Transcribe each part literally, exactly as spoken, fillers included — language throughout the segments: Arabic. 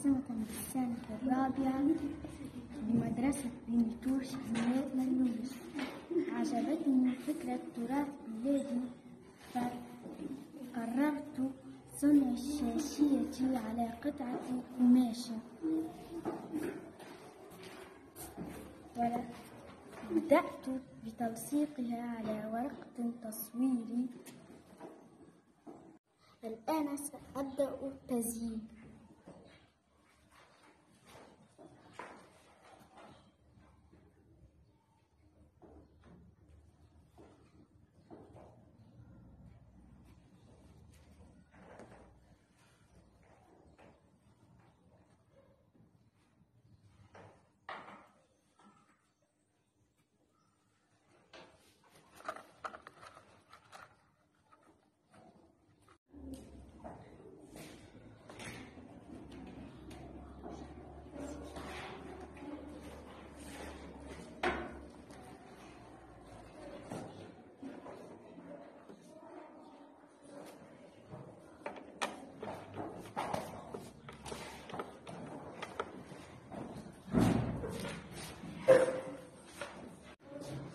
متقسمة بالسنة الرابعة بمدرسة بنتوش حماية ملوش. عجبتني فكرة تراث بلادي فقررت صنع الشاشية على قطعة قماشة، وبدأت بتلصيقها على ورقة تصويري. الآن سأبدأ التزيين.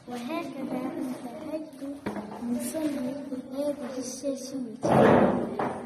وهكذا انتهيت من صنع هذه الشاشية.